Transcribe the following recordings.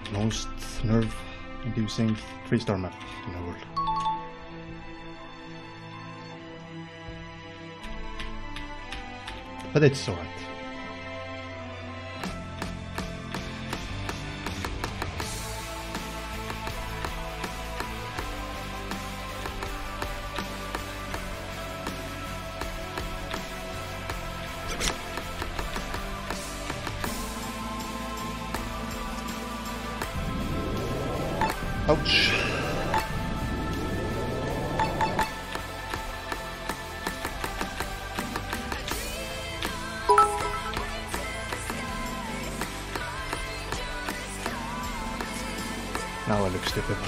most nerve-inducing 3-star map in the world. But it's alright. Ouch. Now I look stupid.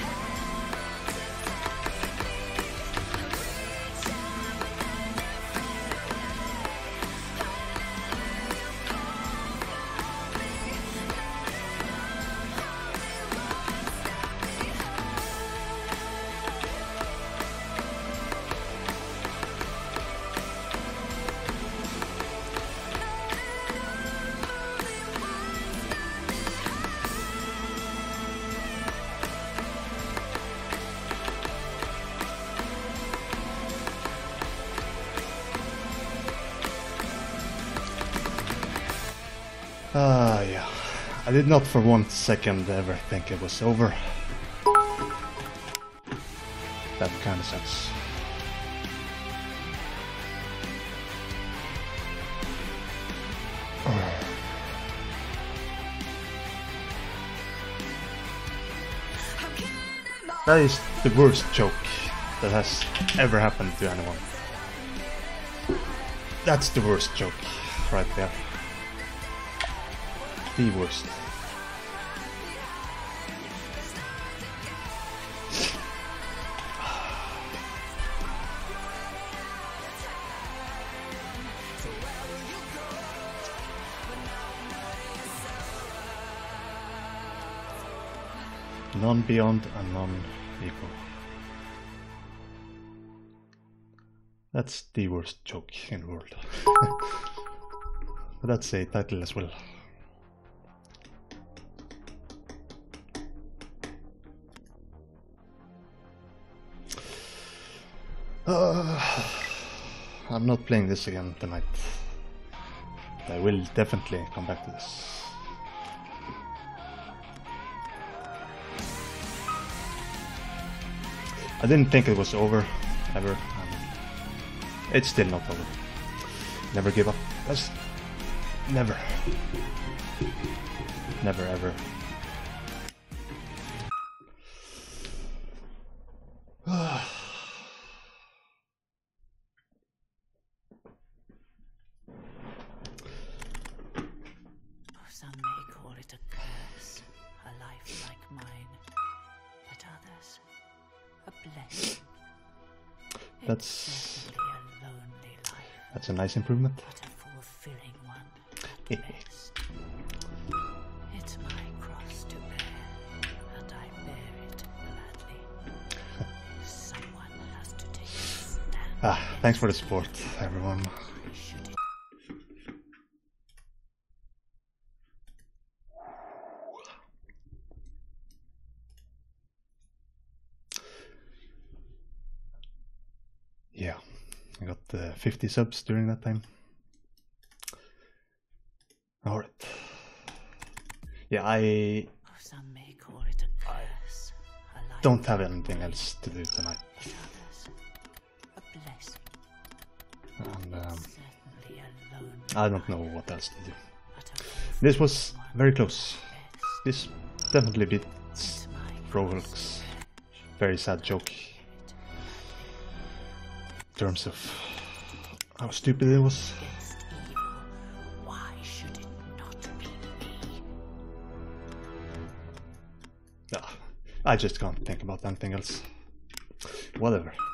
Yeah. I did not for 1 second ever think it was over. That kind of sucks. That is the worst joke that has ever happened to anyone. That's the worst joke right there. The worst. None beyond and none equal. That's the worst joke in the world. But that's a title as well. I'm not playing this again tonight. I will definitely come back to this. I didn't think it was over, ever. It's still not over. Never give up. That's never. Never ever. Some may call it a curse, a life like mine, but others, a blessing. That's certainly a lonely life. That's a nice improvement. But a fulfilling one at best. It's my cross to bear, and I bear it gladly. Someone has to take a stand. Thanks for the support, everyone. Yeah, I got 50 subs during that time. Alright. Yeah, I don't have anything else to do tonight. And I don't know what else to do. This was very close. This definitely beats Rohulk's very sad joke. In terms of how stupid it was. Why should it not be me? I just can't think about anything else. Whatever.